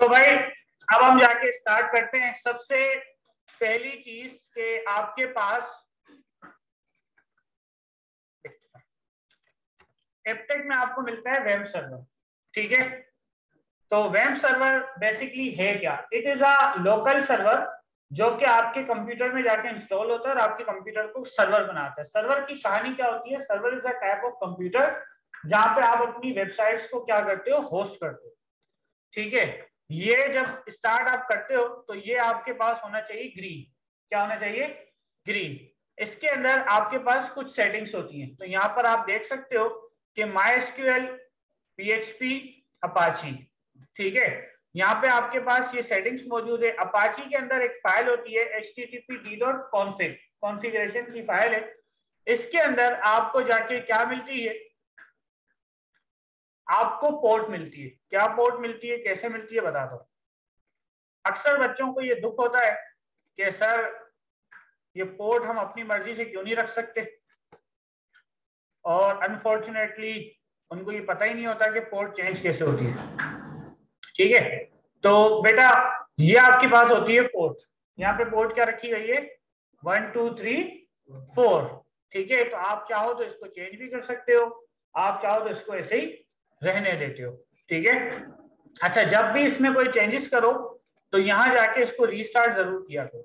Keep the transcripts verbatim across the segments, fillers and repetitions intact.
भाई अब हम जाके स्टार्ट करते हैं। सबसे पहली चीज के आपके पास एप्टेक में आपको मिलता है वेब सर्वर, ठीक है। तो वेब सर्वर बेसिकली है क्या? It is a local server जो कि आपके कंप्यूटर में जाके इंस्टॉल होता है और आपके कंप्यूटर को सर्वर बनाता है। सर्वर की कहानी क्या होती है? Server is a type of computer जहां पे आप अपनी वेबसाइट्स को क्या करते हो? होस्ट करते हो, ठीक है। ये जब स्टार्ट आप करते हो तो ये आपके पास होना चाहिए ग्रीन। क्या होना चाहिए? ग्रीन। इसके अंदर आपके पास कुछ सेटिंग्स होती हैं। तो यहाँ पर आप देख सकते हो कि माइएसक्यूएल, पीएचपी, अपाची, ठीक है। यहाँ पे आपके पास ये सेटिंग्स मौजूद है। अपाची के अंदर एक फाइल होती है H T T P D dot config, configuration की फाइल है। इसके अंदर आपको जाके क्या मिलती है? आपको पोर्ट मिलती है। क्या पोर्ट मिलती है, कैसे मिलती है बता दो। अक्सर बच्चों को ये दुख होता है कि सर ये पोर्ट हम अपनी मर्जी से क्यों नहीं रख सकते, और अनफॉर्चुनेटली उनको ये पता ही नहीं होता कि पोर्ट चेंज कैसे होती है, ठीक है। तो बेटा ये आपके पास होती है पोर्ट। यहाँ पे पोर्ट क्या रखी गई है? वन टू थ्री फोर, ठीक है। तो आप चाहो तो इसको चेंज भी कर सकते हो, आप चाहो तो इसको ऐसे ही रहने देते हो, ठीक है। अच्छा, जब भी इसमें कोई चेंजेस करो तो यहां जाके इसको रीस्टार्ट जरूर किया करो।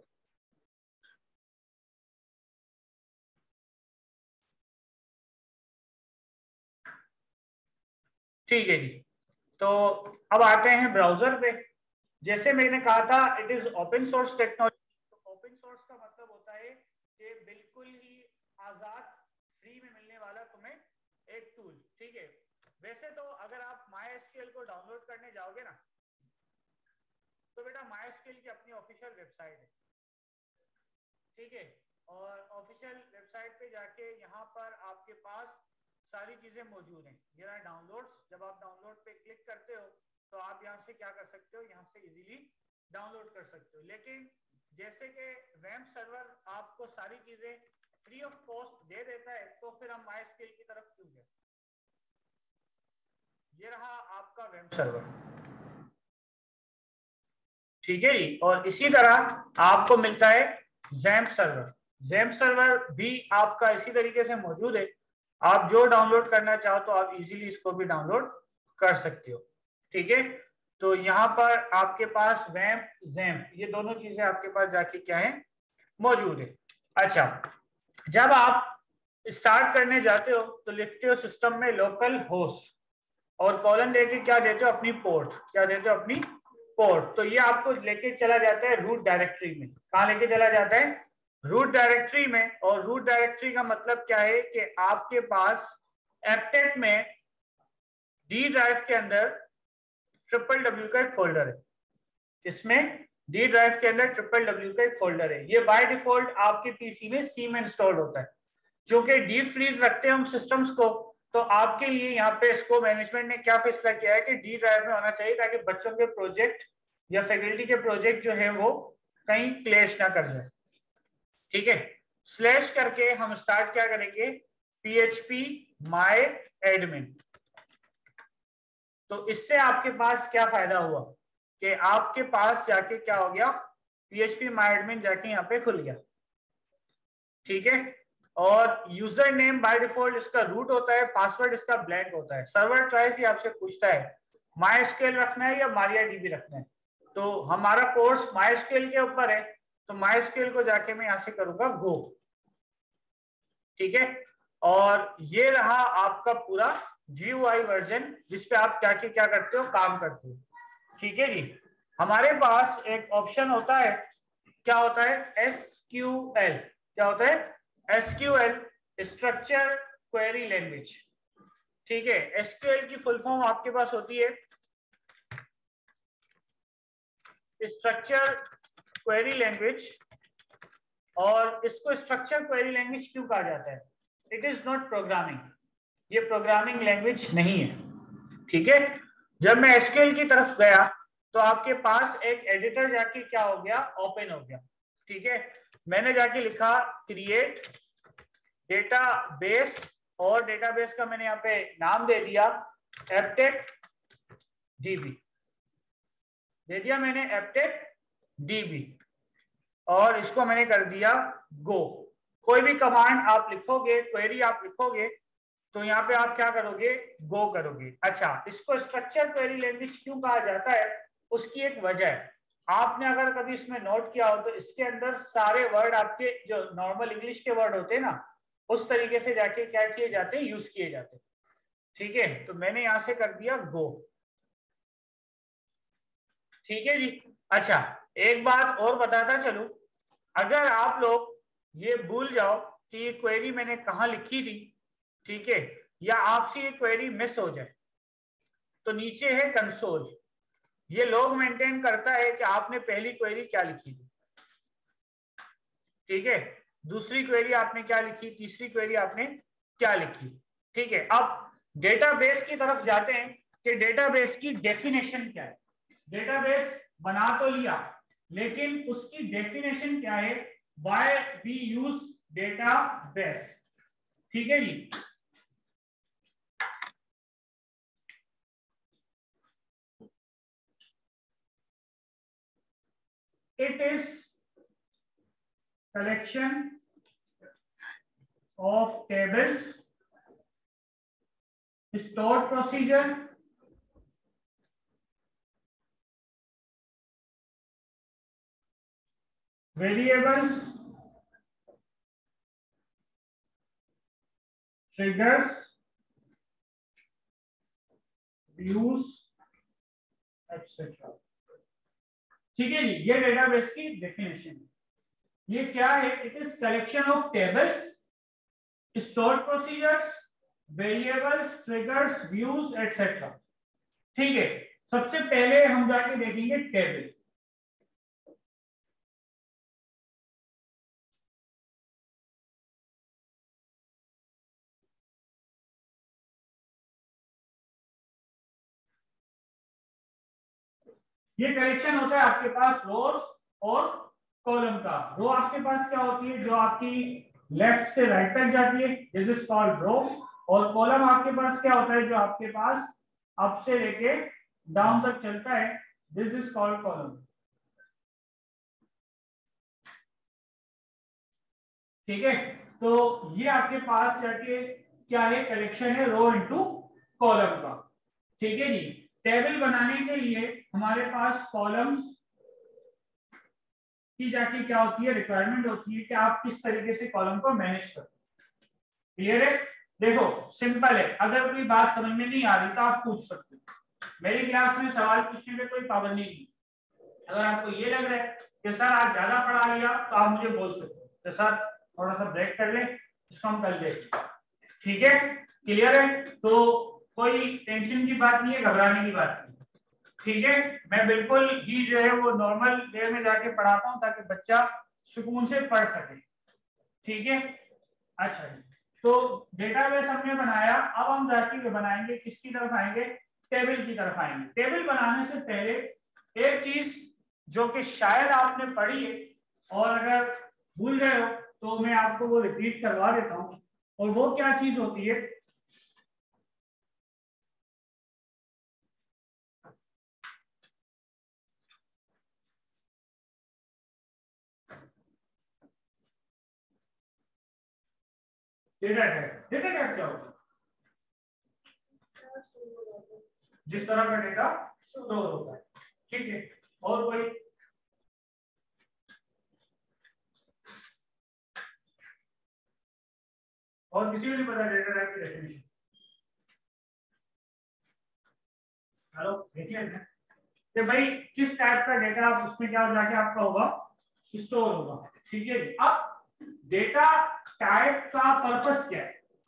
ठीक है जी। तो अब आते हैं ब्राउजर पे। जैसे मैंने कहा था it is open source technology. तो ओपन सोर्स का मतलब होता है कि बिल्कुल ही आजाद, फ्री में मिलने वाला तुम्हें एक टूल, ठीक है। वैसे तो अगर आप माइएसक्यूएल को डाउनलोड करने जाओगे ना, तो बेटा माइएसक्यूएल की अपनी ऑफिशियल वेबसाइट है, ठीक है। और ऑफिशियल वेबसाइट पे जाके यहाँ पर आपके पास सारी चीजें मौजूद हैं। ये रहा डाउनलोड्स। जब आप डाउनलोड पे क्लिक करते हो तो आप यहाँ से क्या कर सकते हो? यहाँ से इजीली डाउनलोड कर सकते हो। लेकिन जैसे कि वेब सर्वर आपको सारी चीजें फ्री ऑफ कॉस्ट दे देता है, तो फिर हम माइएसक्यूएल की तरफ क्यों गए? ये रहा आपका वेब सर्वर, ठीक है जी। और इसी तरह आपको मिलता है ज़ैम्प सर्वर। ज़ैम्प सर्वर भी आपका इसी तरीके से मौजूद है। आप जो डाउनलोड करना चाहो तो आप इजीली इसको भी डाउनलोड कर सकते हो, ठीक है। तो यहाँ पर आपके पास वैम्प, ज़ैम्प, ये दोनों चीजें आपके पास जाके क्या है? मौजूद है। अच्छा, जब आप स्टार्ट करने जाते हो तो लिखते हो सिस्टम में लोकल होस्ट और कॉलन देके क्या देते हो? अपनी पोर्ट। क्या देते हो? अपनी पोर्ट। तो ये आपको लेके चला जाता है रूट डायरेक्टरी में। कहाँ लेके चला जाता है? रूट डायरेक्टरी में। और रूट डायरेक्टरी का मतलब क्या है कि आपके पास एप्टेक में डी ड्राइव के अंदर ट्रिपल डब्ल्यू का एक फोल्डर है। इसमें डी ड्राइव के अंदर ट्रिपल डब्ल्यू का एक फोल्डर है। ये बाय डिफॉल्ट आपके पीसी में सी में इंस्टॉल्ड होता है। क्योंकि डीप फ्रीज रखते हैं हम सिस्टम्स को, तो आपके लिए यहाँ पे इसको मैनेजमेंट ने क्या फैसला किया है कि डी ड्राइव में होना चाहिए, ताकि बच्चों के प्रोजेक्ट या फैकल्टी के प्रोजेक्ट जो है वो कहीं क्लैश ना कर जाए, ठीक है। स्लैश करके हम स्टार्ट क्या करेंगे? PHP my admin. तो इससे आपके पास क्या फायदा हुआ कि आपके पास जाके क्या हो गया? पीएचपी माई एडमिन जाके यहाँ पे खुल गया, ठीक है। और यूजर नेम बाय डिफॉल्ट इसका रूट होता है, पासवर्ड इसका ब्लैंक होता है। सर्वर चॉइस ही आपसे पूछता है माइएसक्यूएल रखना है या मारियाडीबी रखना है। तो हमारा कोर्स माइएसक्यूएल के ऊपर है, तो माइएसक्यूएल को जाके मैं यहाँ से करूंगा गो, ठीक है। और ये रहा आपका पूरा जीयूआई वर्जन जिसपे आप क्या क्या करते हो? काम करते हो, ठीक है जी। हमारे पास एक ऑप्शन होता है, क्या होता है? एसक्यूएल। क्या होता है? एसक्यूएल, स्ट्रक्चर क्वेरी लैंग्वेज, ठीक है। एसक्यूएल की फुल फॉर्म आपके पास होती है स्ट्रक्चर क्वेरी लैंग्वेज। और इसको स्ट्रक्चर क्वेरी लैंग्वेज क्यों कहा जाता है? इट इज नॉट प्रोग्रामिंग, ये प्रोग्रामिंग लैंग्वेज नहीं है, ठीक है। जब मैं एसक्यूएल की तरफ गया तो आपके पास एक एडिटर जाके क्या हो गया? ओपन हो गया, ठीक है। मैंने जाके लिखा क्रिएट डेटाबेस, और डेटाबेस का मैंने यहाँ पे नाम दे दिया एप्टेक डीबी, दे दिया मैंने एपटेक डीबी और इसको मैंने कर दिया गो। कोई भी कमांड आप लिखोगे, क्वेरी आप लिखोगे, तो यहाँ पे आप क्या करोगे, गो करोगे। अच्छा, इसको स्ट्रक्चर क्वेरी लैंग्वेज क्यों कहा जाता है, उसकी एक वजह है। आपने अगर कभी इसमें नोट किया हो तो इसके अंदर सारे वर्ड आपके जो नॉर्मल इंग्लिश के वर्ड होते हैं ना, उस तरीके से जाके क्या किए जाते हैं, यूज किए जाते हैं। ठीक है, तो मैंने यहां से कर दिया गो। ठीक है जी। अच्छा, एक बात और बताता चलूं, अगर आप लोग ये भूल जाओ कि ये क्वेरी मैंने कहाँ लिखी थी, ठीक है, या आपसे ये क्वेरी मिस हो जाए, तो नीचे है कंसोल। ये लॉग मेंटेन करता है कि आपने पहली क्वेरी क्या लिखी थी। ठीक है, दूसरी क्वेरी आपने क्या लिखी, तीसरी क्वेरी आपने क्या लिखी। ठीक है, अब डेटाबेस की तरफ जाते हैं कि डेटाबेस की डेफिनेशन क्या है। डेटाबेस बना तो लिया, लेकिन उसकी डेफिनेशन क्या है, व्हाई वी यूज डेटाबेस। ठीक है जी। It is collection of tables, stored procedure, variables, triggers, views, etcetera. ठीक है जी, ये डेटाबेस की डेफिनेशन है। ये क्या है, it is collection of tables, stored procedures, variables, triggers, views etcetera. ठीक है, सबसे पहले हम जाके देखेंगे टेबल। ये कलेक्शन होता है आपके पास रोज और कॉलम का। रो आपके पास क्या होती है, जो आपकी लेफ्ट से राइट तक जाती है, दिस इज कॉल्ड रो। और कॉलम आपके पास क्या होता है, जो आपके पास अप से लेके डाउन तक चलता है, दिस इज कॉल्ड कॉलम। ठीक है, तो ये आपके पास जाके क्या है, कलेक्शन है रो इनटू कॉलम का। ठीक है जी। टेबल बनाने के लिए हमारे पास कॉलम्स की जाके क्या होती है, रिक्वायरमेंट होती है कि आप किस तरीके से कॉलम को मैनेज करते हैं। क्लियर है? देखो सिंपल है, अगर कोई बात समझ में नहीं आ रही तो आप पूछ सकते हो। मेरी क्लास में सवाल पूछने में कोई पाबंदी नहीं। अगर आपको ये लग रहा है कि सर आज ज्यादा पढ़ा लिया, तो आप मुझे बोल सकते हो तो सर थोड़ा सा ब्रेक कर ले, इसको हम कर लेंगे। ठीक है, क्लियर है? तो कोई टेंशन की बात नहीं है, घबराने की बात नहीं। ठीक है, मैं बिल्कुल ही जो है वो नॉर्मल वे में जाके पढ़ाता हूँ ताकि बच्चा सुकून से पढ़ सके। ठीक है, अच्छा जी। तो डेटाबेस हमने बनाया, अब हम जाके बनाएंगे, किसकी तरफ आएंगे, टेबल की तरफ आएंगे। टेबल बनाने से पहले एक चीज जो कि शायद आपने पढ़ी है और अगर भूल गए हो तो मैं आपको वो रिपीट करवा देता हूँ। और वो क्या चीज होती है, डेटा टाइप। डेटा टाइप क्या होता है, जिस तरह का डेटा स्टोर होता है। ठीक है, और कोई, और किसी को नहीं पता डेटा टाइप की डेफिनेशन? हेलो, देखिए कि भाई किस टाइप का डेटा आप उसमें क्या हो जाके आपका होगा, स्टोर होगा। ठीक है, अब डेटा टाइप का पर्पस क्या है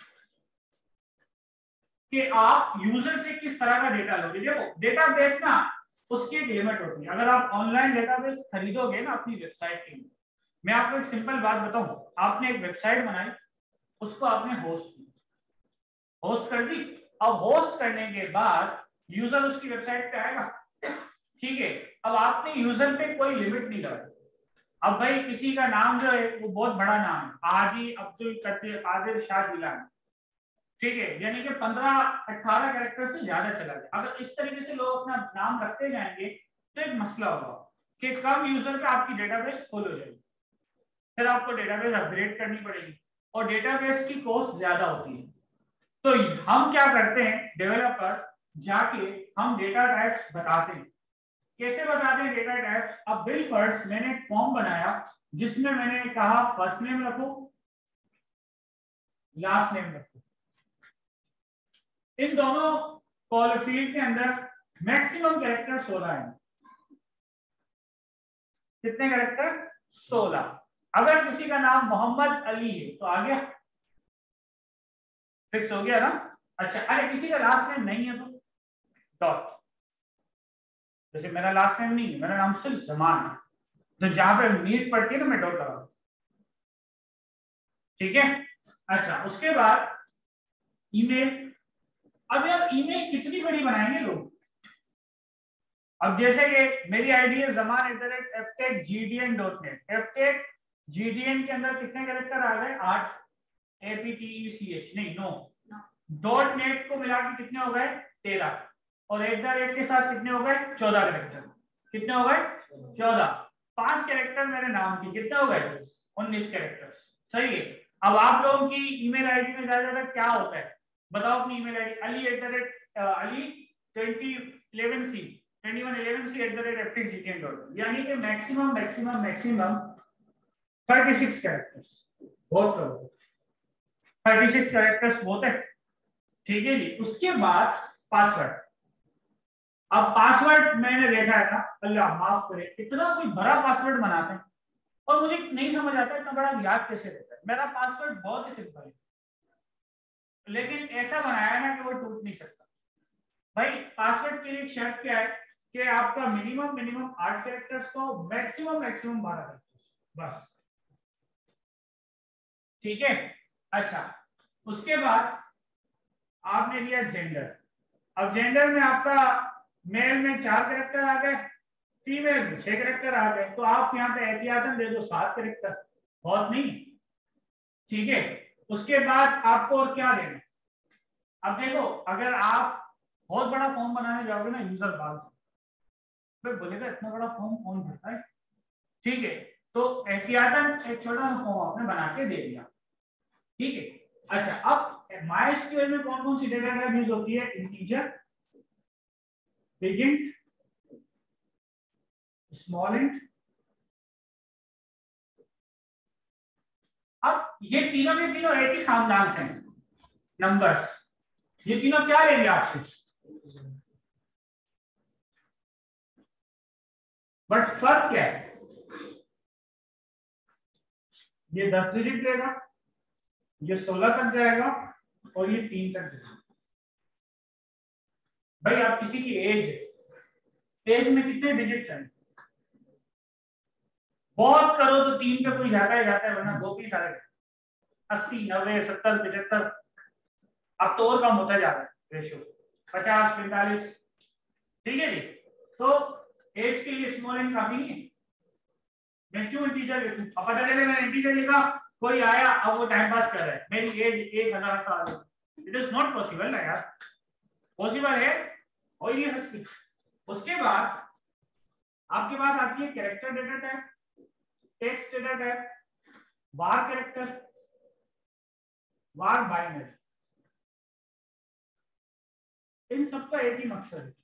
कि आप यूजर से किस तरह का डेटा लोगे। देखो डेटाबेस ना, उसकी एक लिमिट होती है। अगर आप ऑनलाइन डेटाबेस खरीदोगे ना अपनी वेबसाइट के लिए, मैं आपको एक सिंपल बात बताऊं, आपने एक वेबसाइट बनाई, उसको आपने होस्ट किया, होस्ट कर दी। अब होस्ट करने के बाद यूजर उसकी वेबसाइट पे आएगा। ठीक है, अब आपने यूजर पे कोई लिमिट नहीं लगाई। अब भाई किसी का नाम जो है वो बहुत बड़ा नाम है, हाजी अब्दुल कदीर आदिल शाह जिलानी, ठीक है, यानी कि पंद्रह अठारह कैरेक्टर से ज्यादा चला जाए। अगर इस तरीके से लोग अपना नाम रखते जाएंगे तो एक मसला होगा कि कम यूजर पे आपकी डेटाबेस फुल हो जाएगी, फिर आपको डेटाबेस अपग्रेड करनी पड़ेगी और डेटाबेस की कॉस्ट ज्यादा होती है। तो हम क्या करते हैं, डेवलपर जाके हम डेटा टाइप्स बताते हैं। कैसे बताते हैं डेटा टाइप्स? अब बिल फर्स्ट मैंने एक फॉर्म बनाया जिसमें मैंने कहा फर्स्ट नेम रखो, लास्ट नेम रखो। इन दोनों कॉल फील्ड के अंदर मैक्सिमम कैरेक्टर सोलह है। कितने कैरेक्टर? सोलह। अगर किसी का नाम मोहम्मद अली है तो आ गया, फिक्स हो गया ना। अच्छा, अरे किसी का लास्ट नेम नहीं है तो डॉट। जैसे मेरा लास्ट नेम नहीं है, मेरा नाम सिर्फ जमान है, तो जहां पे नीड पड़ती है तो मैं डॉट लगा, ठीक है। अच्छा, उसके बाद ईमेल। अब यार ईमेल कितनी बड़ी बनाएंगे लोग? अब जैसे कि मेरी आईडी है Zaman at the rate ftech GDN dot net. Ftech GDN के अंदर कितने कैरेक्टर आ गए? आठ। एपीटीईसीएच नहीं, नो। डॉट नेट को मिला के कितने हो गए? तेरह। और एट द रेट के साथ कितने हो गए? चौदह कैरेक्टर। कितने हो गए? चौदह। पांच कैरेक्टर मेरे नाम की, कितने हो गए? उन्नीस कैरेक्टर्स। सही है। अब आप लोगों की ईमेल आईडी में ज्यादा ज्यादा क्या होता है बताओ अपनी email ID. Ali at the rate Ali twenty eleven C twenty one eleven C at the rate ftech GTN dot, यानी कि maximum maximum maximum thirty six characters. बहुत करो, थर्टी सिक्स कैरेक्टर्स होते हैं, ठीक है जी। उसके बाद पासवर्ड। अब पासवर्ड मैंने देखा है ना, अल्लाह माफ करे, इतना कोई बड़ा पासवर्ड बनाते हैं और मुझे नहीं समझ आता इतना बड़ा याद कैसे रहता है। मेरा पासवर्ड बहुत ही सिंपल है, लेकिन ऐसा बनाया ना कि वो टूट नहीं सकता। भाई पासवर्ड के लिए शर्त क्या है कि आपका मिनिमम मिनिमम आठ कैरेक्टर्स को, मैक्सिमम मैक्सिमम बारह कैरेक्टर्स, बस, ठीक है। अच्छा, उसके बाद आपने दिया जेंडर। अब जेंडर में आपका मेल में चार कैरेक्टर आ गए, फीमेल में छह कैरेक्टर आ गए, तो आप यहाँ पे एहतियातन दे दो सात कैरेक्टर, बहुत नहीं, ठीक है। उसके बाद आपको और क्या देना? अब देखो, अगर आप बहुत बड़ा फॉर्म बनाने जाओगे ना यूजर बाल से, फिर बोलेगा इतना बड़ा फॉर्म कौन भरता है, ठीक है। तो एहतियातन एक छोटा सा फॉर्म आपने बना के दे दिया, ठीक है। अच्छा, अब माइस्क्यूएल में कौन कौन सी डेटा टाइप यूज होती है? Integer, big int, small int. अब ये तीनों के तीनों एक ही खानदान से हैं, नंबर्स। ये तीनों क्या लेंगे आपसे? बट फर्क क्या है? ये दस डिजिट देगा, ये सोलह तक जाएगा और ये तीन तक जाएगा। भाई आप किसी की एज है, एज में कितने डिजिट चाहिए? बहुत करो तो तीन पे कोई जाता ही जाता है, वरना दो भी सारे अस्सी नब्बे सत्तर पचहत्तर, अब तो और कम होता जा रहा है रेशियो, पचास पैंतालीस, ठीक है जी। तो एज के लिए स्मॉल एंड काफी नहीं है, मैं क्यों इंटीजर लिखूं? अब पता चले मैंने इंटीजर लिखा, कोई आया अब वो टाइम पास कर रहा है, मेरी एज एक हजार साल है, इट इज नॉट पॉसिबल ना यार, पॉसिबल है हो ही नहीं सकती। उसके बाद आपके पास आती है character data type, text data type, var character, var binary. इन सबका एक ही मकसद है,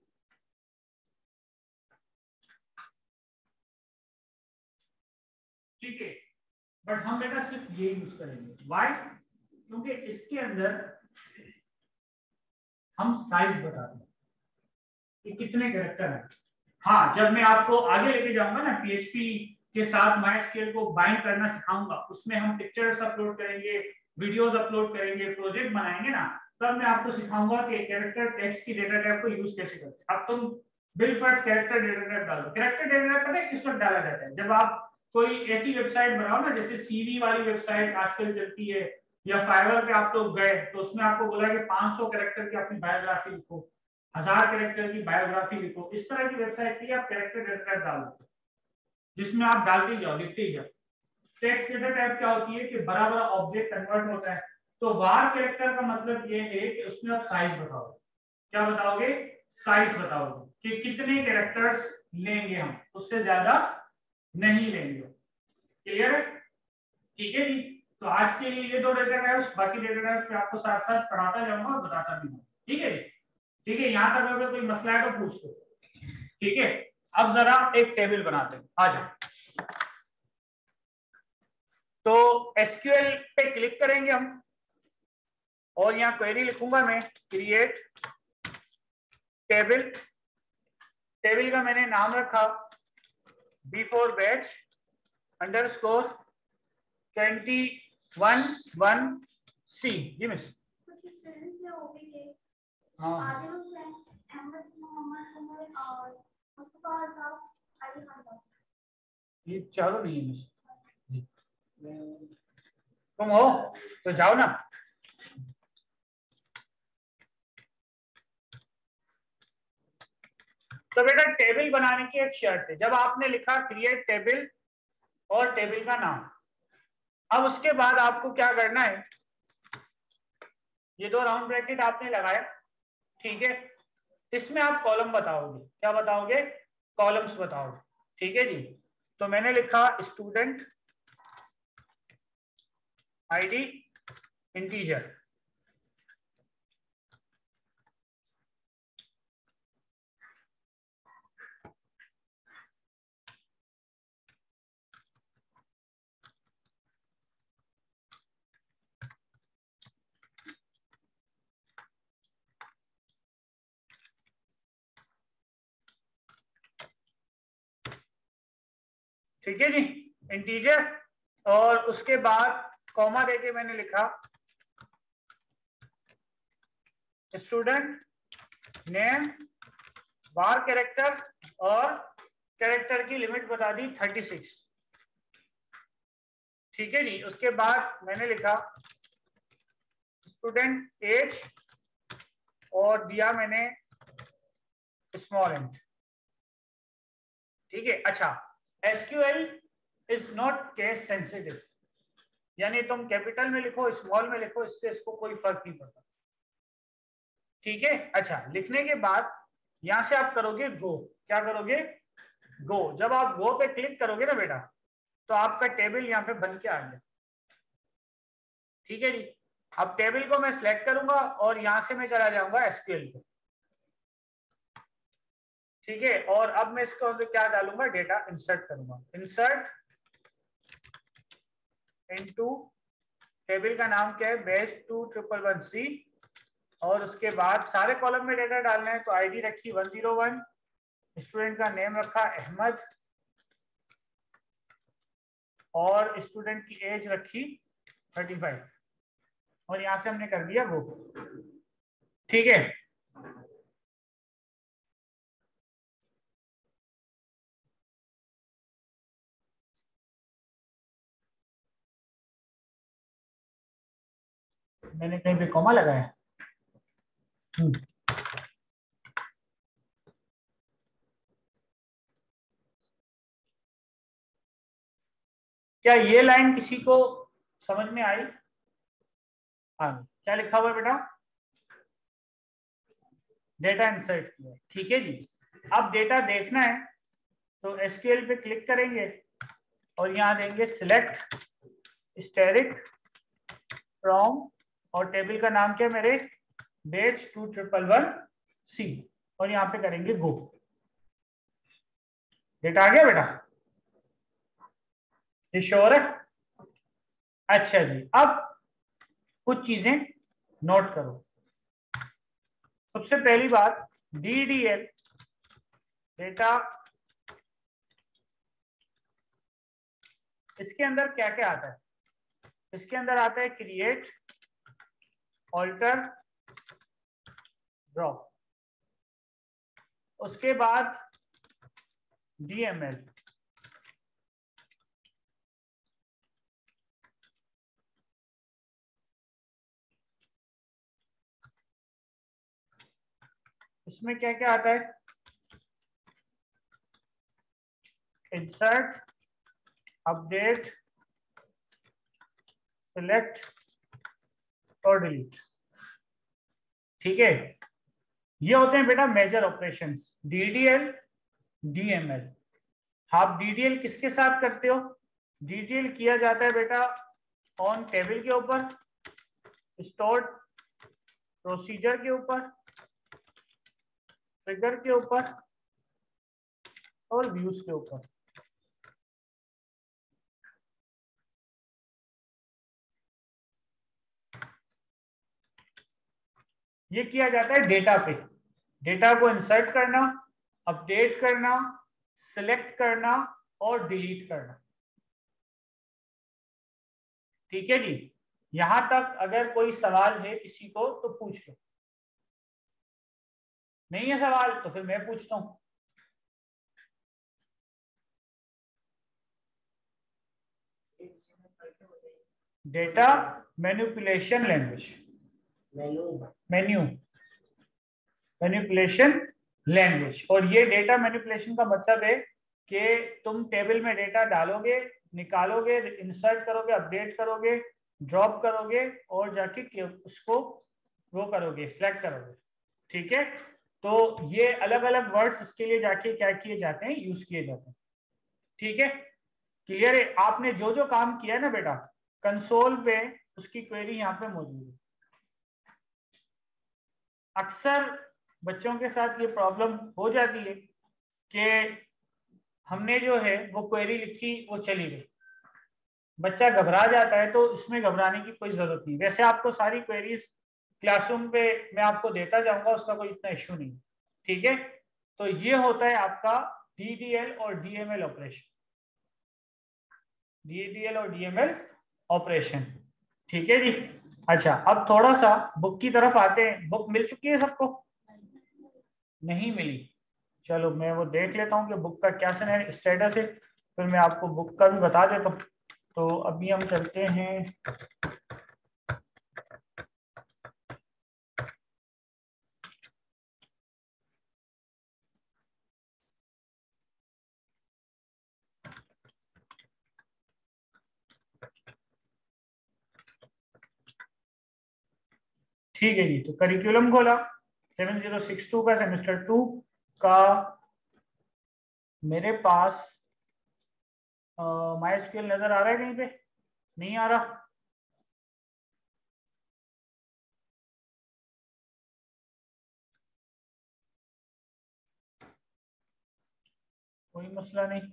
ठीक है। बट हम बेटा सिर्फ ये यूज करेंगे, व्हाई? क्योंकि इसके अंदर हम साइज बताते हैं कि कितने कैरेक्टर हैं। हाँ, जब मैं आपको आगे लेके जाऊंगा ना पीएचपी के साथ माइस्क्यूएल को बाइंड करना सिखाऊंगा, उसमें हम पिक्चर्स अपलोड करेंगे, वीडियोस अपलोड करेंगे, प्रोजेक्ट बनाएंगे ना, तब मैं आपको सिखाऊंगा कि कैरेक्टर टेक्स्ट की डेटा टाइप को यूज कैसे करते हैं। अब तुम बिल फर्स्ट कैरेक्टर डेटा टाइप डालो। कैरेक्टर डेटा टाइप पता है किस वक्त डाला जाता है? जब आप कोई ऐसी वेबसाइट बनाओ ना, जैसे सीवी वाली वेबसाइट आजकल चलती है, या फाइवर पे आप लोग गए तो उसमें आपको बोला कि पांच सौ कैरेक्टर की अपनी बायोग्राफी लिखो, हजार कैरेक्टर की बायोग्राफी लिखो, इस तरह की वेबसाइट की आप कैरेक्टर डेटा टाइप डालो, जिसमें आप डालते जाओ, लिखते ही जाओ। टेक्स्ट डेटा टाइप क्या होती है कि बड़ा बड़ा ऑब्जेक्ट कन्वर्ट होता है। तो वार कैरेक्टर का मतलब ये है कि उसमें आप साइज बताओगे। क्या बताओगे? साइज बताओगे कि कितने कैरेक्टर्स लेंगे हम, उससे ज्यादा नहीं लेंगे। क्लियर है? ठीक है जी। तो आज के लिए ये दो डेटा टाइप्स, बाकी डेटा टाइप्स मैं आपको साथ साथ पढ़ाता जाऊंगा और बताता भी हूँ। ठीक है? ठीक है, यहां तक अगर कोई मसला है तो पूछ लो। ठीक है, अब जरा एक टेबल बनाते हैं, आ जाओ। तो एसक्यूएल पे क्लिक करेंगे हम और यहाँ क्वेरी लिखूंगा मैं, क्रिएट टेबल। टेबल का मैंने नाम रखा B four batch underscore twenty one one C. जी मिस। कुछ स्टूडेंट्स से हो भी गए। हाँ आदिल हुसैन, अहमद मोहम्मद उमर और मुस्तफा अल्ताफ, अली खान। ये चारों नहीं है मिस। तुम हो तो जाओ ना। तो बेटा टेबल बनाने की एक शर्त है, जब आपने लिखा क्रिएट टेबल और टेबल का नाम, अब उसके बाद आपको क्या करना है, ये दो राउंड ब्रैकेट आपने लगाया, ठीक है, इसमें आप कॉलम बताओगे। क्या बताओगे? कॉलम्स बताओगे। ठीक है जी। तो मैंने लिखा स्टूडेंट आईडी इंटीजर। ठीक है जी, इंटीजर। और उसके बाद कॉमा देके मैंने लिखा स्टूडेंट नेम बार कैरेक्टर, और कैरेक्टर की लिमिट बता दी थर्टी सिक्स। ठीक है जी। उसके बाद मैंने लिखा स्टूडेंट एज और दिया मैंने स्मॉल एंड। ठीक है। अच्छा, SQL is not case sensitive, यानी तुम कैपिटल में लिखो स्मॉल में लिखो, इससे इसको कोई फर्क नहीं पड़ता। ठीक है। अच्छा, लिखने के बाद यहां से आप करोगे गो। क्या करोगे? गो। जब आप गो पे क्लिक करोगे ना बेटा, तो आपका टेबल यहाँ पे बन के आ गया। ठीक है जी। अब टेबल को मैं सिलेक्ट करूंगा और यहां से मैं चला जाऊंगा एसक्यूएल पे। ठीक है। और अब मैं इसको अंदर क्या डालूंगा, डेटा इंसर्ट करूंगा। इंसर्ट इनटू, टेबल का नाम क्या है, base two triple one C. और उसके बाद सारे कॉलम में डेटा डालना है, तो आईडी रखी वन जीरो वन, स्टूडेंट का नेम रखा अहमद, और स्टूडेंट की एज रखी थर्टी फाइव, और यहां से हमने कर दिया वो। ठीक है। मैंने कहीं पे कॉमा लगाया। क्या ये लाइन किसी को समझ में आई? हाँ, क्या लिखा हुआ है बेटा? डेटा इंसर्ट किया। ठीक है जी। अब डेटा देखना है तो एसक्यूएल पे क्लिक करेंगे और यहां देंगे सिलेक्ट स्टैटिक फ्रॉम, और टेबल का नाम क्या है मेरे, बेच टू ट्रिपल वन सी, और यहां पे करेंगे गो। डेटा आ गया बेटा? ये श्योर है? अच्छा जी। अब कुछ चीजें नोट करो। सबसे पहली बात, डीडीएल डेटा, इसके अंदर क्या क्या आता है? इसके अंदर आता है क्रिएट, ऑल्टर, ड्रॉप, उसके बाद डीएमएल, इसमें क्या क्या आता है, इंसर्ट, अपडेट, सिलेक्ट और डिलीट। ठीक है। ये होते हैं बेटा मेजर ऑपरेशंस। DDL DML. आप डीडीएल किसके साथ करते हो? डीडीएल किया जाता है बेटा ऑन टेबल के ऊपर, स्टोर्ड प्रोसीजर के ऊपर, ट्रिगर के ऊपर और व्यूज के ऊपर। ये किया जाता है डेटा पे, डेटा को इंसर्ट करना, अपडेट करना, सिलेक्ट करना और डिलीट करना। ठीक है जी, यहां तक अगर कोई सवाल है किसी को तो पूछ लो। नहीं है सवाल तो फिर मैं पूछता हूं। Data manipulation language, menu manipulation language. और ये डेटा मैनिपुलेशन का मतलब है कि तुम टेबल में डेटा डालोगे, निकालोगे, इंसर्ट करोगे, अपडेट करोगे, ड्रॉप करोगे और जाके उसको वो करोगे, सिलेक्ट करोगे। ठीक है, तो ये अलग अलग वर्ड्स इसके लिए जाके क्या किए जाते हैं, यूज किए जाते हैं। ठीक है, क्लियर है? आपने जो जो काम किया है ना बेटा कंसोल पे, उसकी क्वेरी यहाँ पे मौजूद है। अक्सर बच्चों के साथ ये प्रॉब्लम हो जाती है कि हमने जो है वो क्वेरी लिखी, वो चली गई, बच्चा घबरा जाता है। तो इसमें घबराने की कोई जरूरत नहीं। वैसे आपको सारी क्वेरीज क्लासरूम पे मैं आपको देता जाऊंगा, उसका कोई इतना इश्यू नहीं। ठीक है, तो ये होता है आपका डीडीएल और डीएमएल ऑपरेशन, डीडीएल और डीएमएल ऑपरेशन। ठीक है जी। अच्छा, अब थोड़ा सा बुक की तरफ आते हैं। बुक मिल चुकी है सबको? नहीं मिली? चलो मैं वो देख लेता हूँ कि बुक का क्या स्टेटस है, फिर मैं आपको बुक का भी बता देता हूँ। तो अभी हम चलते हैं, ठीक है जी। तो करिकुलम खोला, सेवन जीरो सिक्स टू का सेमेस्टर टू का मेरे पास माई स्क्यूएल नजर आ रहा है कहीं पे? नहीं आ रहा? कोई मसला नहीं।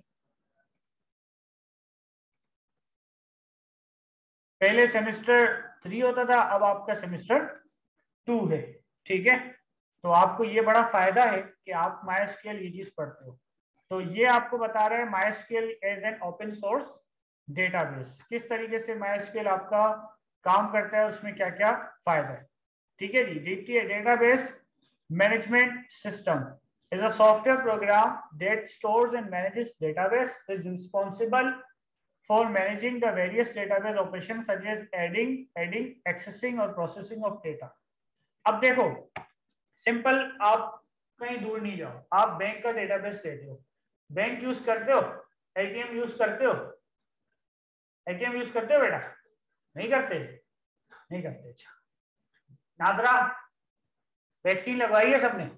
पहले सेमेस्टर थ्री होता था, अब आपका सेमेस्टर टू है। ठीक है, तो आपको ये बड़ा फायदा है कि आप माई स्क्यूएल ये चीज पढ़ते हो। तो ये आपको बता रहा है my SQL as an open source database, किस तरीके से माई स्क्यूएल आपका काम करता है, उसमें क्या क्या फायदा है। ठीक है जी। Database management system is a software program that stores and manages database, is responsible for managing the various database operations such as adding, adding, accessing और processing of data। अब देखो सिंपल, आप कहीं दूर नहीं जाओ, आप बैंक का डेटाबेस लेते हो, बैंक यूज करते हो, एटीएम यूज करते हो, एटीएम यूज करते हो बेटा? नहीं करते? नहीं करते। अच्छा, नादरा वैक्सीन लगवाई है सबने?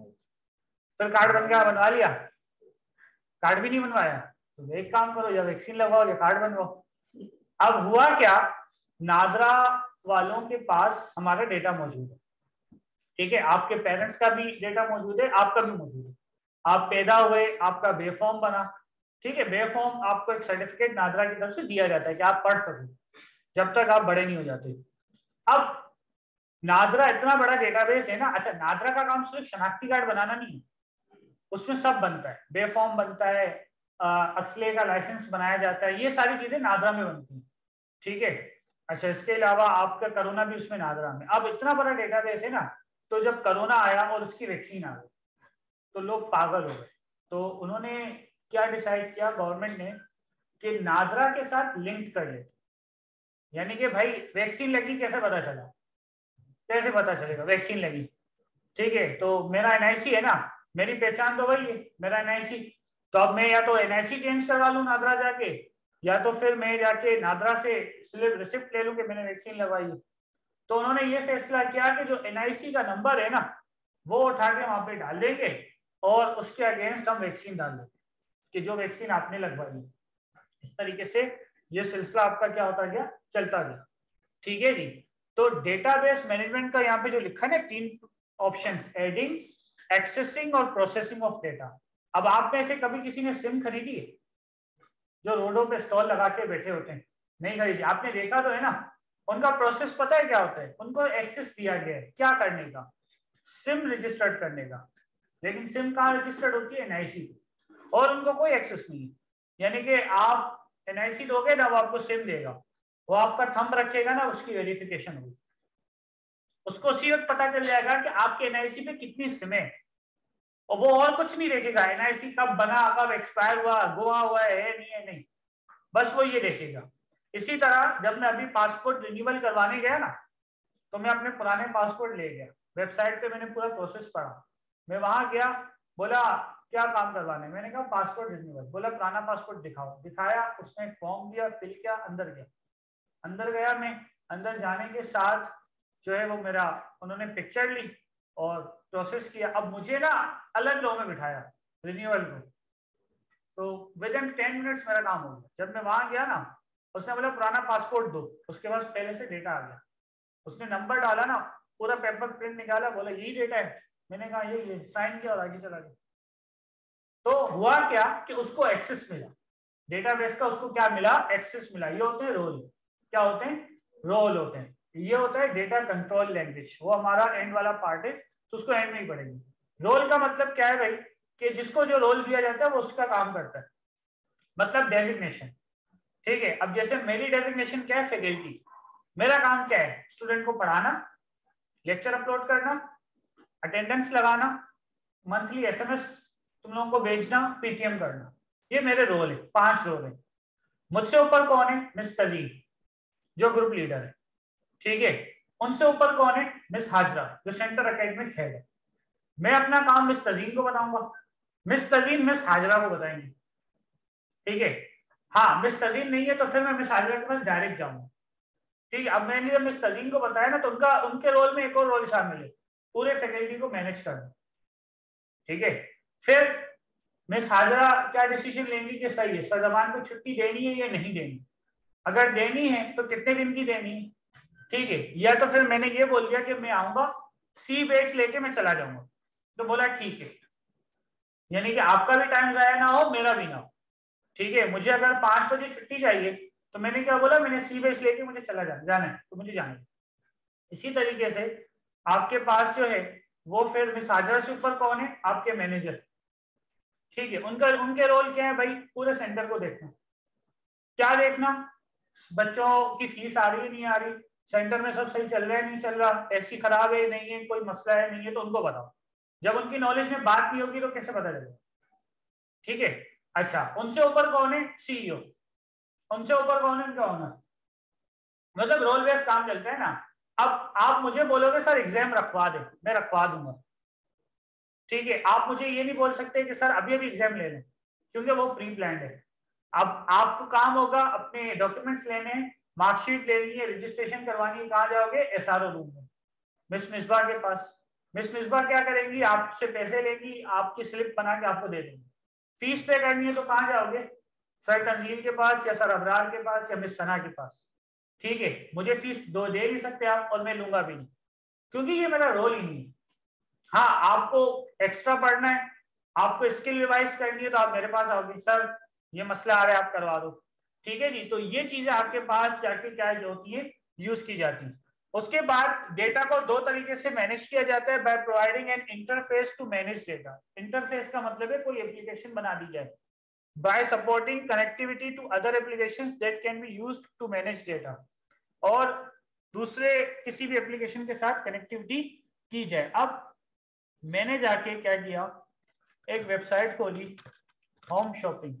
फिर कार्ड बन गया, बनवा लिया? कार्ड भी नहीं बनवाया तो एक काम करो, या वैक्सीन लगवाओ या कार्ड बनवाओ। अब हुआ क्या, नादरा वालों के पास हमारा डेटा मौजूद है। ठीक है, आपके पेरेंट्स का भी डेटा मौजूद है, आपका भी मौजूद है। आप पैदा हुए, आपका बेफॉर्म बना। ठीक है, बेफॉर्म आपको एक सर्टिफिकेट नादरा की तरफ से दिया जाता है कि आप पढ़ सको जब तक आप बड़े नहीं हो जाते। अब नादरा इतना बड़ा डेटाबेस है ना। अच्छा, नादरा का काम सिर्फ शनाख्ती कार्ड बनाना नहीं है, उसमें सब बनता है, बेफॉर्म बनता है, असले का लाइसेंस बनाया जाता है, ये सारी चीजें नादरा में बनती हैं। ठीक है। अच्छा, इसके अलावा आपका कोरोना भी उसमें नादरा में। अब इतना बड़ा डेटाबेस है ना, तो जब कोरोना आया और उसकी वैक्सीन आ गई तो लोग पागल हो गए। तो उन्होंने क्या डिसाइड किया गवर्नमेंट ने कि नादरा के साथ लिंक कर ले। यानी कि भाई वैक्सीन लगी, कैसे पता चला? कैसे पता चलेगा वैक्सीन लगी? ठीक है, तो मेरा एनआईसी है ना, मेरी पहचान तो वही है, मेरा एनआईसी। तो अब मैं या तो एनआईसी चेंज करवा लूं नादरा जाके, या तो फिर मैं जाके नादरा से रिसिप्ट ले लूं कि मैंने वैक्सीन लगवाई है। तो उन्होंने ये फैसला किया कि जो एनआईसी का नंबर है ना, वो उठा के वहां पे डाल देंगे और उसके अगेंस्ट हम वैक्सीन डाल देते हैं कि जो वैक्सीन आपने लगवाई है। इस तरीके से ये सिलसिला आपका क्या होता गया, चलता गया। ठीक है जी। तो डेटाबेस मैनेजमेंट का यहाँ पे जो लिखा है ना तीन ऑप्शंस, एडिंग, एक्सेसिंग और प्रोसेसिंग ऑफ डेटा। अब आप में से कभी किसी ने सिम खरीदी है? जो रोडों पे स्टॉल लगा के बैठे होते हैं, नहीं खरीदी, आपने देखा तो है ना। उनका प्रोसेस पता है क्या होता है? उनको एक्सेस दिया गया है क्या करने का, सिम रजिस्टर्ड करने का। लेकिन सिम कहाँ रजिस्टर्ड होती है? एनआईसी, और उनको कोई एक्सेस नहीं है। यानी कि आप एनआईसी दोगे ना, वो आपको सिम देगा, वो आपका थंब रखेगा ना, उसकी वेरिफिकेशन होगी, उसको उसी वक्त पता चल जाएगा कि आपके एनआईसी पे कितनी सिम है। और वो और कुछ नहीं देखेगा, एनआईसी कब बना, कब एक्सपायर हुआ, गुआ हुआ है नहीं है, नहीं, बस वो ये देखेगा। इसी तरह जब मैं अभी पासपोर्ट रिन्यूअल करवाने गया ना, तो मैं अपने पुराने पासपोर्ट ले गया, वेबसाइट पे मैंने पूरा प्रोसेस पढ़ा। मैं वहां गया, बोला क्या काम करवाने, मैंने कहा पासपोर्ट रिन्यूअल, बोला पुराना पासपोर्ट दिखाओ, दिखाया, उसने एक फॉर्म दिया, फिल किया, अंदर गया। अंदर गया मैं, अंदर जाने के साथ जो है वो मेरा उन्होंने पिक्चर ली और प्रोसेस किया। अब मुझे ना अलग लो में बिठाया रिन्यूअल को, तो विद इन टेन मिनट्स मेरा काम हो गया। जब मैं वहां गया ना, उसने बोला पुराना पासपोर्ट दो, उसके बाद पहले से डेटा आ गया। उसने नंबर डाला ना, पूरा पेपर प्रिंट निकाला, बोला यही डेटा है। मैंने कहा ये ये साइन किया और आगे चला गया। तो हुआ क्या कि उसको एक्सेस मिला, डेटाबेस का उसको क्या मिला, एक्सेस मिला। ये होते हैं रोल। क्या होते हैं? रोल होते हैं। ये होता है डेटा कंट्रोल लैंग्वेज, वो हमारा एंड वाला पार्ट है, तो उसको एंड में ही पढ़ेंगे। रोल का मतलब क्या है भाई, कि जिसको जो रोल दिया जाता है वो उसका काम करता है, मतलब डेजिग्नेशन। ठीक है। अब जैसे मेरी डेजिग्नेशन क्या है, फैकल्टी। मेरा काम क्या है, स्टूडेंट को पढ़ाना, लेक्चर अपलोड करना, अटेंडेंस लगाना, मंथली एसएमएस तुम लोगों को भेजना, पीटीएम करना। ये मेरे रोल है, पांच रोल है। मुझसे ऊपर कौन है? मिस तजीन, जो ग्रुप लीडर है। ठीक है। उनसे ऊपर कौन है? मिस हाजरा, जो सेंटर एकेडमिक हेड है। मैं अपना काम मिस तजीन को बताऊंगा, मिस तजीन मिस हाजरा को बताएंगे। ठीक है। हाँ, मिस तजीन नहीं है तो फिर मैं मिस हाजरा के पास डायरेक्ट जाऊंगा। ठीक है। अब मैंने जब मिस तजीन को बताया ना, तो उनका उनके रोल में एक और रोल शामिल है, पूरे फैकल्टी को मैनेज करना। ठीक है। फिर मिस हाजरा क्या डिसीजन लेंगी कि सही है, सरजमान को छुट्टी देनी है या नहीं देनी, अगर देनी है तो कितने दिन की देनी है। ठीक है। या तो फिर मैंने ये बोल दिया कि मैं आऊंगा, सी बेस लेके मैं चला जाऊंगा, तो बोला ठीक है, यानी कि आपका भी टाइम जाया ना हो, मेरा भी ना हो। ठीक है। मुझे अगर पांच बजे छुट्टी चाहिए, तो मैंने क्या बोला, मैंने सी बेस लेके मुझे चला जाना जाना है, तो मुझे जाना है। इसी तरीके से आपके पास जो है वो फिर मिस हाजरा से ऊपर कौन है? आपके मैनेजर। ठीक है। उनका उनके रोल क्या है भाई? पूरे सेंटर को देखना। क्या देखना? बच्चों की फीस आ रही है नहीं आ रही, सेंटर में सब सही चल रहा है नहीं चल रहा, एसी खराब है नहीं है, कोई मसला है नहीं है, तो उनको बताओ। जब उनकी नॉलेज में बात नहीं होगी तो कैसे पता चलेगा? ठीक है। अच्छा, उनसे ऊपर कौन है? सीईओ। उनसे ऊपर कौन है? उनका ओनर। मतलब रोल बेस्ड काम चलता है ना। अब आप मुझे बोलोगे सर एग्जाम रखवा दे, मैं रखवा दूंगा। ठीक है। आप मुझे ये नहीं बोल सकते कि सर अभी अभी एग्जाम ले लें, क्योंकि वो प्री प्लान्ड है। अब आपको काम होगा अपने डॉक्यूमेंट्स लेने, मार्कशीट लेनी है, रजिस्ट्रेशन करवानी है। कहाँ जाओगे? एसआरओ रूम में, मिस मिसबा के पास। मिस मिसबा क्या करेंगी? आपसे पैसे लेंगी, आपकी स्लिप बना के आपको दे देंगी। फीस पे करनी है तो कहाँ जाओगे? सर तंजील के पास या सर अबरार के पास या मिस सना के पास। ठीक है। मुझे फीस दो दे नहीं सकते आप, और मैं लूंगा भी नहीं, क्योंकि ये मेरा रोल ही नहीं है। हाँ, आपको एक्स्ट्रा पढ़ना है, आपको स्किल रिवाइज करनी है, तो आप मेरे पास आओगे, सर ये मसला आ रहा है आप करवा दो। ठीक है जी। तो ये चीजें आपके पास जाके क्या जो होती है, यूज की जाती है। उसके बाद डेटा को दो तरीके से मैनेज किया जाता है, by providing an interface to manage data. Interface का मतलब है कोई एप्लीकेशन बना दी जाए, by supporting connectivity to other applications that can be used to manage data, और दूसरे किसी भी एप्लीकेशन के साथ कनेक्टिविटी की जाए। अब मैंने जाके क्या किया, एक वेबसाइट खोली, होम शॉपिंग।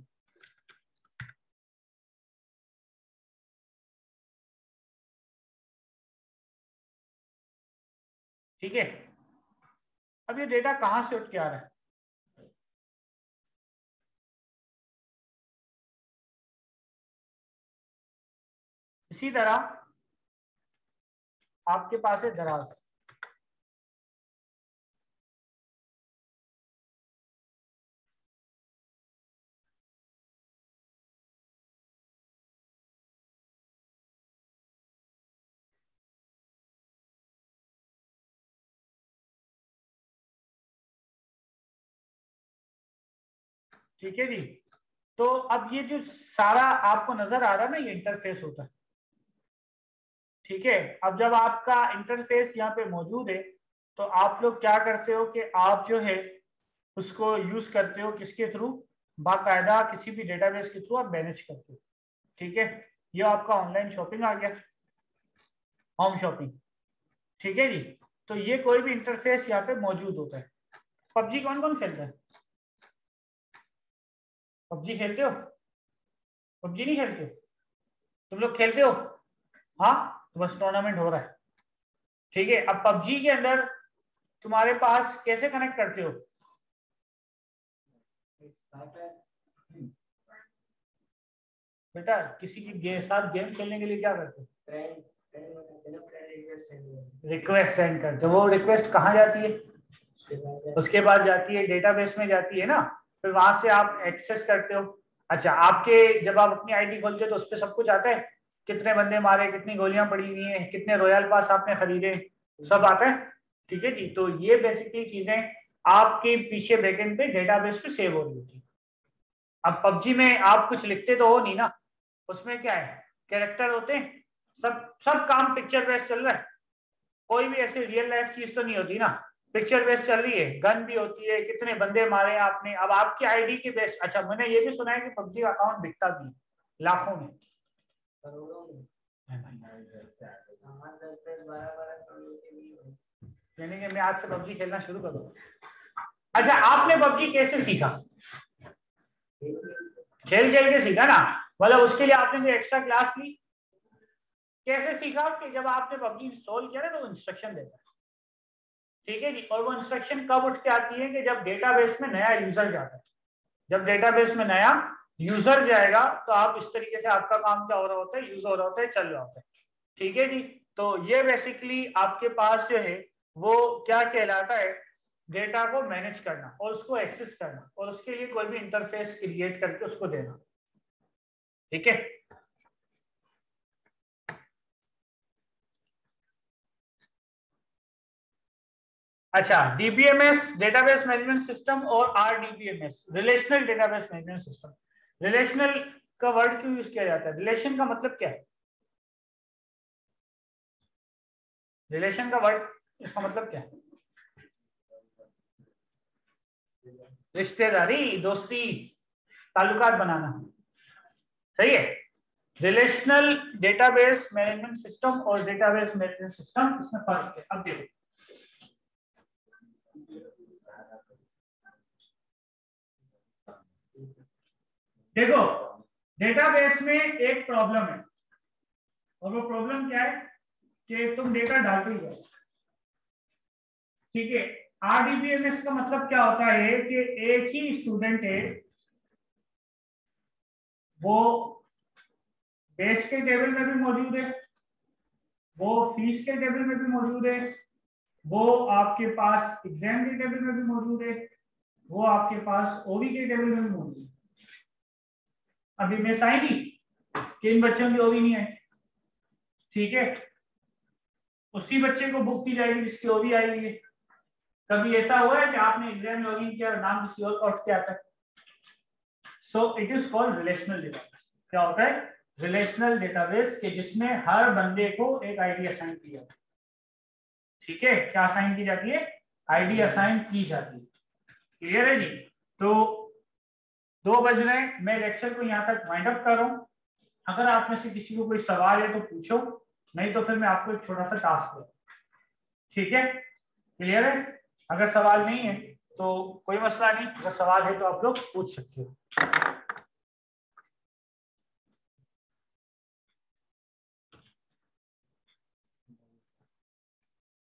ठीक है। अब ये डेटा कहां से उठ के आ रहा है? इसी तरह आपके पास है दराज। ठीक है जी। तो अब ये जो सारा आपको नजर आ रहा है ना, ये इंटरफेस होता है। ठीक है, अब जब आपका इंटरफेस यहाँ पे मौजूद है तो आप लोग क्या करते हो कि आप जो है उसको यूज करते हो किसके थ्रू, बाकायदा किसी भी डेटाबेस के थ्रू आप मैनेज करते हो। ठीक है, ये आपका ऑनलाइन शॉपिंग आ गया, होम शॉपिंग। ठीक है जी, तो ये कोई भी इंटरफेस यहाँ पे मौजूद होता है। पबजी कौन कौन खेलता है? पबजी खेलते हो? पबजी नहीं खेलते? तुम लोग खेलते हो? हाँ, तो बस टूर्नामेंट हो रहा है। ठीक है, अब पबजी के अंदर तुम्हारे पास कैसे कनेक्ट करते हो? बेटा किसी के गे, साथ गेम खेलने के लिए क्या करते हो? रिक्वेस्ट सेंड करते हो। वो रिक्वेस्ट कहाँ जाती है? उसके बाद जाती है डेटाबेस में जाती है ना, फिर वहां से आप एक्सेस करते हो। अच्छा, आपके जब आप अपनी आईडी खोलते हो तो उस पर सब कुछ आता है, कितने बंदे मारे, कितनी गोलियां पड़ी हुई हैं, कितने रॉयल पास आपने खरीदे, सब आता है। ठीक है जी, तो ये बेसिकली चीजें आपके पीछे बैकएंड पे डेटाबेस पे सेव हो रही होती है। अब पबजी में आप कुछ लिखते तो हो नहीं ना, उसमें क्या है, कैरेक्टर होते हैं, सब सब काम पिक्चर बेस चल रहा है, कोई भी ऐसी रियल लाइफ चीज तो नहीं होती ना, पिक्चर बेस चल रही है, गन भी होती है, कितने बंदे मारे आपने, अब आपकी आईडी के बेस। अच्छा, मैंने ये भी सुना है कि पबजी का अकाउंट बिकता भी है लाखों में, यानी कि मैं आज से पबजी खेलना शुरू करूँ। अच्छा, आपने पबजी कैसे सीखा? खेल खेल के सीखा ना, मतलब उसके लिए आपने कोई एक्स्ट्रा क्लास ली? कैसे सीखा? कि जब आपने पबजी इंस्टॉल किया ना तो इंस्ट्रक्शन देता है। ठीक है जी, और वो इंस्ट्रक्शन कब उठ के आती है कि जब डेटाबेस में नया यूजर जाता है। जब डेटाबेस में नया यूजर जाएगा तो आप इस तरीके से आपका काम क्या हो रहा होता है, यूज हो रहा होता है, चल रहा होता है। ठीक है जी, तो ये बेसिकली आपके पास जो है वो क्या कहलाता है, डेटा को मैनेज करना और उसको एक्सेस करना, और उसके लिए कोई भी इंटरफेस क्रिएट करके उसको देना। ठीक है, अच्छा, डीबीएमएस डेटाबेस मैनेजमेंट सिस्टम और RDBMS relational database management system. Relational का वर्ड क्यों यूज किया जाता है? रिलेशन का मतलब क्या है? रिलेशन का वर्ड इसका मतलब क्या है? रिश्तेदारी, दोस्ती, ताल्लुकात बनाना। सही है। रिलेशनल डेटाबेस मैनेजमेंट सिस्टम और डेटाबेस मैनेजमेंट सिस्टम, इसमें फर्क है। अब देखो, देखो डेटाबेस में एक प्रॉब्लम है, और वो प्रॉब्लम क्या है कि तुम डेटा डालते ही हो। ठीक है, आरडीबीएमएस का मतलब क्या होता है कि एक ही स्टूडेंट है, वो बैच के टेबल में भी मौजूद है, वो फीस के टेबल में भी मौजूद है, वो आपके पास एग्जाम के टेबल में भी मौजूद है, वो आपके पास ओवी के टेबल में भी मौजूद है। अभी मिस आएगी कि इन बच्चों की ओवी नहीं है। ठीक है, उसी बच्चे को बुक की जाएगी जिसकी ओवी आई हुई है। कभी ऐसा हुआ है कि आपने एग्जाम लॉगिन किया, नाम किसी और का उठ के आता है? So it is called relational database. क्या होता है? रिलेशनल डेटाबेस के जिसमें हर बंदे को एक आईडी असाइन की जाती है। ठीक है, क्या असाइन की जाती है? आईडी असाइन की जाती है। क्लियर है जी? तो दो बज रहे हैं, मैं लेक्चर को यहाँ तक वाइंड अप कर रहा हूँ। अगर आप में से किसी को कोई सवाल है तो पूछो, नहीं तो फिर मैं आपको एक छोटा सा टास्क दूँ। ठीक है, क्लियर है? अगर सवाल नहीं है तो कोई मसला नहीं, अगर सवाल है तो आप लोग पूछ सकते हो।